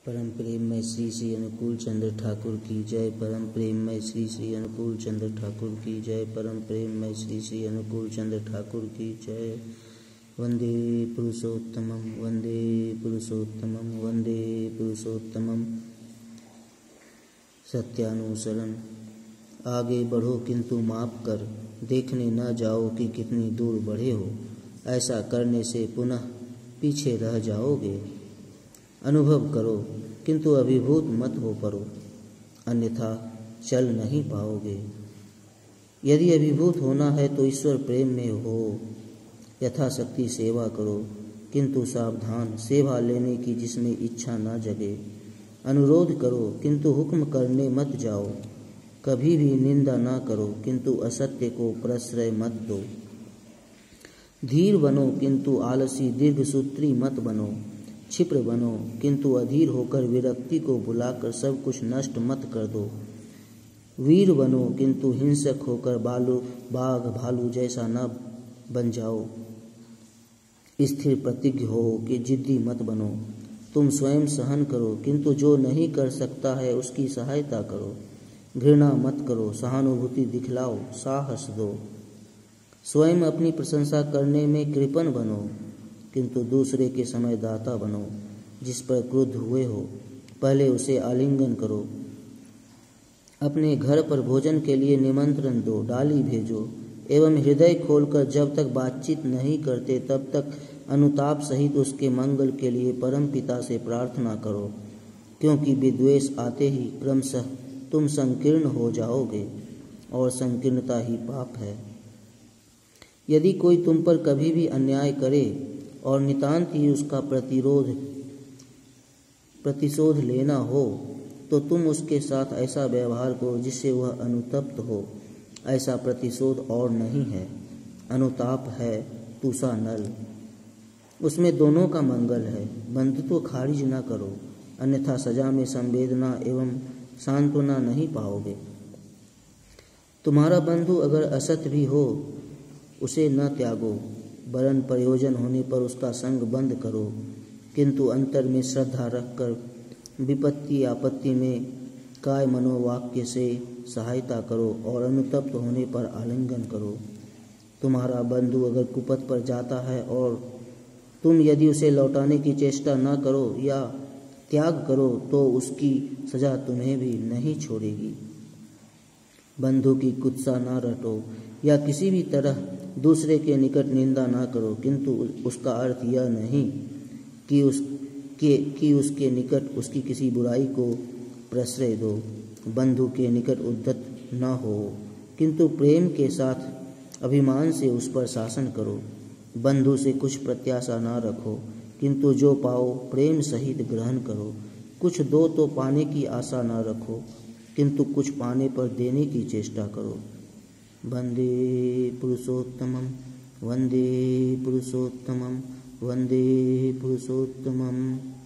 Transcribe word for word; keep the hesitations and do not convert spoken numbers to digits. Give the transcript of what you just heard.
परम प्रेम में श्री श्री अनुकूल चंद्र ठाकुर की जय। परम प्रेम में श्री श्री अनुकूल चंद्र ठाकुर की जय। परम प्रेम में श्री श्री अनुकूल चंद्र ठाकुर की जय। वंदे पुरुषोत्तमम वंदे पुरुषोत्तमम वंदे पुरुषोत्तमम। सत्यानुसरण। आगे बढ़ो किंतु माप कर, देखने न जाओ कि कितनी दूर बढ़े हो। ऐसा करने से पुनः पीछे रह जाओगे। अनुभव करो किंतु अभिभूत मत हो परो, अन्यथा चल नहीं पाओगे। यदि अभिभूत होना है तो ईश्वर प्रेम में हो। यथाशक्ति सेवा करो किंतु सावधान, सेवा लेने की जिसमें इच्छा न जगे। अनुरोध करो किंतु हुक्म करने मत जाओ। कभी भी निंदा न करो किंतु असत्य को प्रश्रय मत दो। धीर बनो किंतु आलसी दीर्घसूत्री मत बनो। क्षिप्र बनो किंतु अधीर होकर विरक्ति को बुलाकर सब कुछ नष्ट मत कर दो। वीर बनो किंतु हिंसक होकर बालू बाघ भालू जैसा न बन जाओ। स्थिर प्रतिज्ञ हो कि जिद्दी मत बनो। तुम स्वयं सहन करो किंतु जो नहीं कर सकता है उसकी सहायता करो। घृणा मत करो, सहानुभूति दिखलाओ, साहस दो। स्वयं अपनी प्रशंसा करने में कृपण बनो किंतु दूसरे के समय दाता बनो। जिस पर क्रुद्ध हुए हो पहले उसे आलिंगन करो। अपने घर पर भोजन के लिए निमंत्रण दो, डाली भेजो एवं हृदय खोलकर जब तक बातचीत नहीं करते तब तक अनुताप सहित उसके मंगल के लिए परम पिता से प्रार्थना करो, क्योंकि विद्वेष आते ही क्रमशः तुम संकीर्ण हो जाओगे और संकीर्णता ही पाप है। यदि कोई तुम पर कभी भी अन्याय करे और नितांत ही उसका प्रतिरोध प्रतिशोध लेना हो तो तुम उसके साथ ऐसा व्यवहार करो जिससे वह अनुतप्त हो। ऐसा प्रतिशोध और नहीं है, अनुताप है तुषा नल। उसमें दोनों का मंगल है। बंधुत्व खारिज न करो, अन्यथा सजा में संवेदना एवं सांत्वना नहीं पाओगे। तुम्हारा बंधु अगर असत भी हो उसे न त्यागो, वरन प्रयोजन होने पर उसका संग बंद करो, किंतु अंतर में श्रद्धा रखकर विपत्ति आपत्ति में काय मनोवाक्य से सहायता करो और अनुतप्त होने पर आलिंगन करो। तुम्हारा बंधु अगर कुपथ पर जाता है और तुम यदि उसे लौटाने की चेष्टा न करो या त्याग करो तो उसकी सजा तुम्हें भी नहीं छोड़ेगी। बंधु की कुत्सा न रटो या किसी भी तरह दूसरे के निकट निंदा ना करो, किंतु उसका अर्थ यह नहीं कि उसके कि उसके निकट उसकी किसी बुराई को प्रश्रय दो। बंधु के निकट उद्धत न हो किंतु प्रेम के साथ अभिमान से उस पर शासन करो। बंधु से कुछ प्रत्याशा न रखो किंतु जो पाओ प्रेम सहित ग्रहण करो। कुछ दो तो पाने की आशा न रखो किंतु कुछ पाने पर देने की चेष्टा करो। वंदे पुरुषोत्तमम वंदे पुरुषोत्तमम वंदे पुरुषोत्तमम।